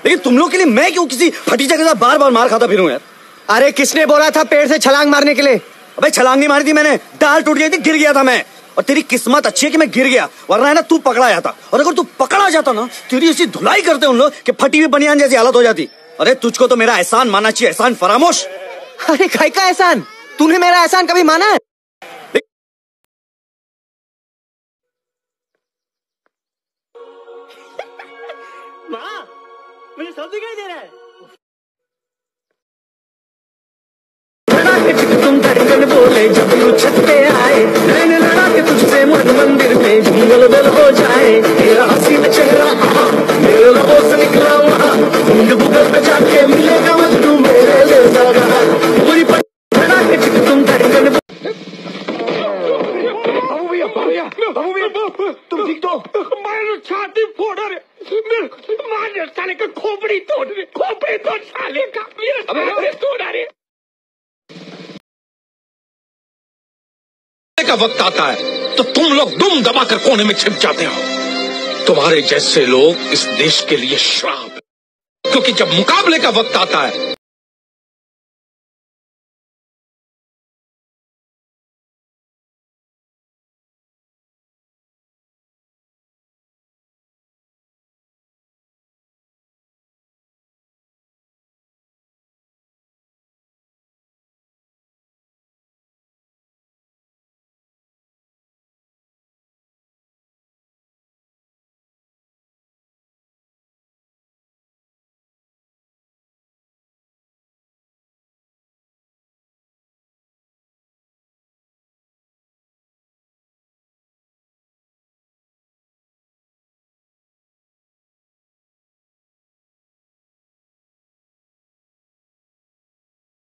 लेकिन तुम लोग के लिए मैं क्यों किसी फटी जगह से बार बार मार खाता फिरूं यार? अरे किसने बोला था पेड़ से छलांग मारने के लिए? अबे छलांग नहीं मारी थी मैंने, डाल टूट गई थी, गिर गया था मैं। और तेरी किस्मत अच्छी है कि मैं गिर गया, वरना है ना तू पकड़ा जाता। और अगर तू पकड़ा जाता ना, तेरी ऐसी धुलाई करते उन लोग कि फटी हुई बनियान जैसी हालत हो जाती। अरे तुझको तो मेरा एहसान मानना चाहिए, एहसान फरामोश। अरे काय का एहसान? तूने मेरा एहसान कभी माना है? माँ, मुझे सब दिखाई दे रहा है। तुम धड़कन बोले जब तू छत पे आए, मैंने लड़ा के तुझसे मन मंदिर में झूमल बल हो जाए। तेरा हसीन चेहरा मेरे लबों से निकला वहाँ, गूगल पे जाके मिलेगा मत तू मेरे जैसा रहा। पूरी लड़ा के तुम धड़कन तुम ठीक तो? मैं छाती फोड़ रहे, मार साले का खोपड़ी तोड़ रहे, खोपड़ी तोड़ साले का, मेरे तोड़ रहे। का वक्त आता है तो तुम लोग दुम दबाकर कोने में छिप जाते हो। तुम्हारे जैसे लोग इस देश के लिए श्राप, क्योंकि जब मुकाबले का वक्त आता है